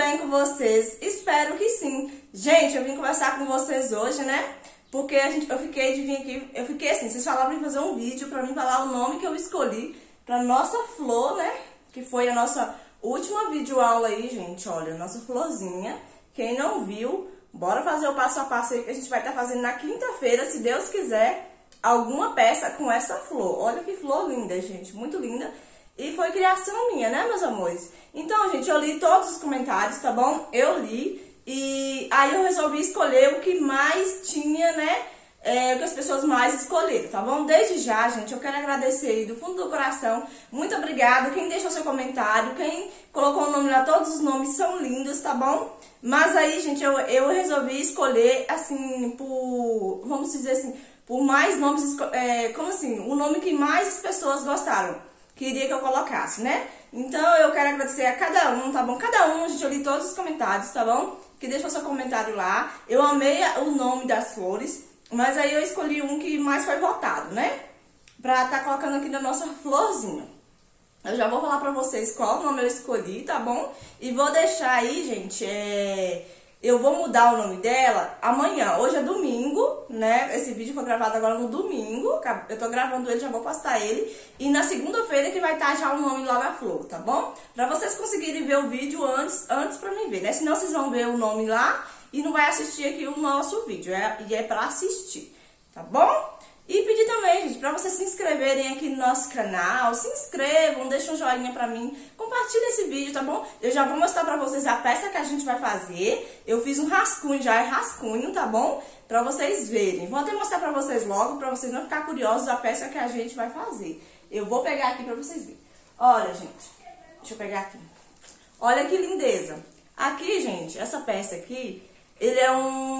bem com vocês? Espero que sim. Gente, eu vim conversar com vocês hoje, né? Porque eu fiquei de vir aqui, assim, vocês falaram pra fazer um vídeo pra mim falar o nome que eu escolhi pra nossa flor, né? Que foi a nossa última videoaula aí, gente, olha, nossa florzinha. Quem não viu, bora fazer o passo a passo aí que a gente vai estar fazendo na quinta-feira, se Deus quiser, alguma peça com essa flor. Olha que flor linda, gente, muito linda. E foi criação minha, né, meus amores? Então, gente, eu li todos os comentários, tá bom? Eu li e aí eu resolvi escolher o que mais tinha, né? O que as pessoas mais escolheram, tá bom? Desde já, gente, eu quero agradecer aí do fundo do coração. Muito obrigada. Quem deixou seu comentário, quem colocou o nome lá, todos os nomes são lindos, tá bom? Mas aí, gente, eu resolvi escolher, assim, por, vamos dizer assim, por mais nomes, como assim, o nome que mais as pessoas gostaram. Queria que eu colocasse, né? Então, eu quero agradecer a cada um, tá bom? Cada um, gente, eu li todos os comentários, tá bom? Que deixou seu comentário lá. Eu amei o nome das flores, mas aí eu escolhi um que mais foi votado, né? Pra tá colocando aqui na nossa florzinha. Eu já vou falar pra vocês qual nome eu escolhi, tá bom? E vou deixar aí, gente, eu vou mudar o nome dela amanhã. Hoje é domingo, né? Esse vídeo foi gravado agora no domingo. Eu tô gravando ele, já vou postar ele. E na segunda-feira que vai estar já o nome lá na flor, tá bom? Pra vocês conseguirem ver o vídeo antes pra mim ver, né? Senão vocês vão ver o nome lá e não vai assistir aqui o nosso vídeo. E é pra assistir, tá bom? E pedir também, gente, pra vocês se inscreverem aqui no nosso canal. Se inscrevam, deixem um joinha pra mim. Compartilhem esse vídeo, tá bom? Eu já vou mostrar pra vocês a peça que a gente vai fazer. Eu fiz um rascunho, já é rascunho, tá bom? Pra vocês verem. Vou até mostrar pra vocês logo, pra vocês não ficarem curiosos da peça que a gente vai fazer. Eu vou pegar aqui pra vocês verem. Olha, gente, deixa eu pegar aqui. Olha que lindeza. Aqui, gente, essa peça aqui, ele é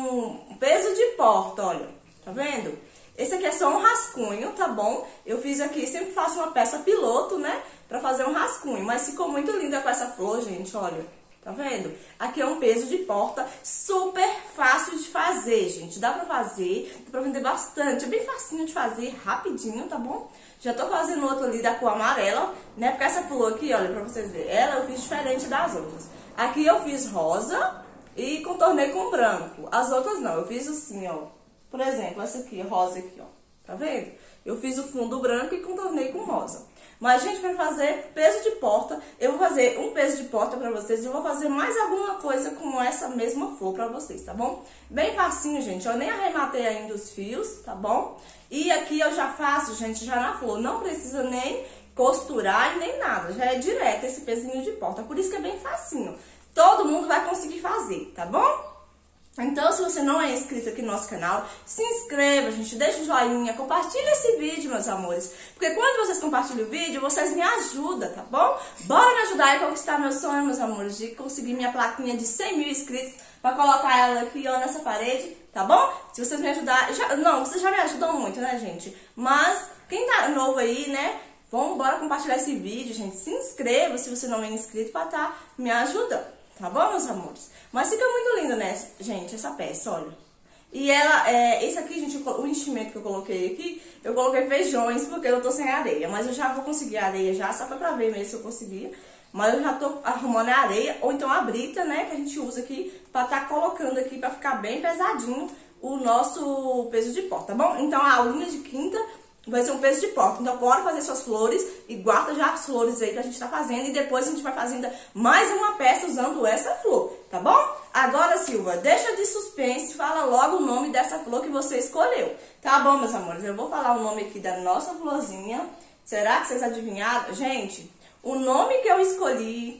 um peso de porta, olha. Tá vendo? Esse aqui é só um rascunho, tá bom? Eu fiz aqui, sempre faço uma peça piloto, né? Pra fazer um rascunho. Mas ficou muito linda com essa flor, gente, olha. Tá vendo? Aqui é um peso de porta super fácil de fazer, gente. Dá pra fazer, dá pra vender bastante. É bem facinho de fazer, rapidinho, tá bom? Já tô fazendo outro ali da cor amarela, né? Porque essa flor aqui, olha, pra vocês verem. Ela eu fiz diferente das outras. Aqui eu fiz rosa e contornei com branco. As outras não, eu fiz assim, ó. Por exemplo, essa aqui, rosa aqui, ó. Tá vendo? Eu fiz o fundo branco e contornei com rosa. Mas, gente, para fazer peso de porta, eu vou fazer um peso de porta pra vocês e eu vou fazer mais alguma coisa com essa mesma flor pra vocês, tá bom? Bem facinho, gente. Eu nem arrematei ainda os fios, tá bom? E aqui eu já faço, gente, já na flor. Não precisa nem costurar e nem nada. Já é direto esse pezinho de porta. Por isso que é bem facinho. Todo mundo vai conseguir fazer, tá bom? Então, se você não é inscrito aqui no nosso canal, se inscreva, gente, deixa um joinha, compartilha esse vídeo, meus amores. Porque quando vocês compartilham o vídeo, vocês me ajudam, tá bom? Bora me ajudar a conquistar meu sonho, meus amores, de conseguir minha plaquinha de 100 mil inscritos pra colocar ela aqui, ó, nessa parede, tá bom? Se vocês me ajudarem, vocês já me ajudam muito, né, gente? Mas, quem tá novo aí, né, bora compartilhar esse vídeo, gente. Se inscreva se você não é inscrito pra tá me ajudando. Tá bom, meus amores? Mas fica muito lindo, né, gente, essa peça, olha. E ela, esse aqui, gente, o enchimento que eu coloquei aqui, eu coloquei feijões porque eu tô sem areia. Mas eu já vou conseguir a areia já, só pra ver mesmo se eu conseguia. Mas eu já tô arrumando a areia, ou então a brita, né, que a gente usa aqui pra tá colocando aqui pra ficar bem pesadinho o nosso peso de porta, tá bom? Então a aulinha de quinta vai ser um peso de porta. Então, bora fazer suas flores e guarda já as flores aí que a gente tá fazendo. E depois a gente vai fazendo mais uma peça usando essa flor, tá bom? Agora, Silva, deixa de suspense, fala logo o nome dessa flor que você escolheu. Tá bom, meus amores? Eu vou falar o nome aqui da nossa florzinha. Será que vocês adivinharam? Gente, o nome que eu escolhi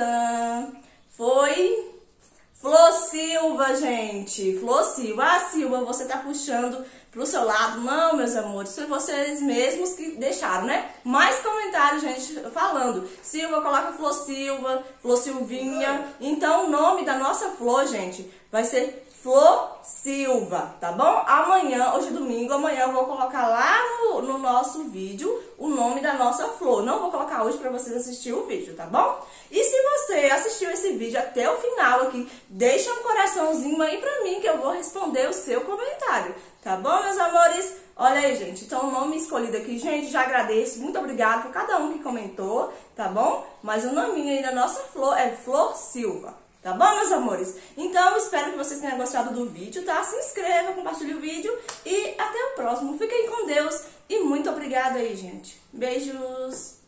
foi Flor Silva, gente. Flor Silva. Ah, Silva, você tá puxando pro seu lado. Não, meus amores, foi vocês mesmos que deixaram, né? Mais comentários, gente, falando. Silva, coloca Flor Silva, Flor Silvinha. Então, o nome da nossa flor, gente, vai ser Flor Silva, tá bom? Amanhã, hoje é domingo, amanhã eu vou colocar lá no nosso vídeo o nome da nossa flor. Não vou colocar hoje pra vocês assistirem o vídeo, tá bom? E se você assistiu esse vídeo até o final aqui, deixa um coraçãozinho aí pra mim que eu vou responder o seu comentário. Tá bom, meus amores? Olha aí, gente. Então, o nome escolhido aqui, gente, já agradeço. Muito obrigada por cada um que comentou, tá bom? Mas o nominho aí da nossa flor é Flor Silva. Tá bom, meus amores? Então, espero que vocês tenham gostado do vídeo, tá? Se inscreva, compartilhe o vídeo e até o próximo. Fiquem com Deus e muito obrigada aí, gente. Beijos!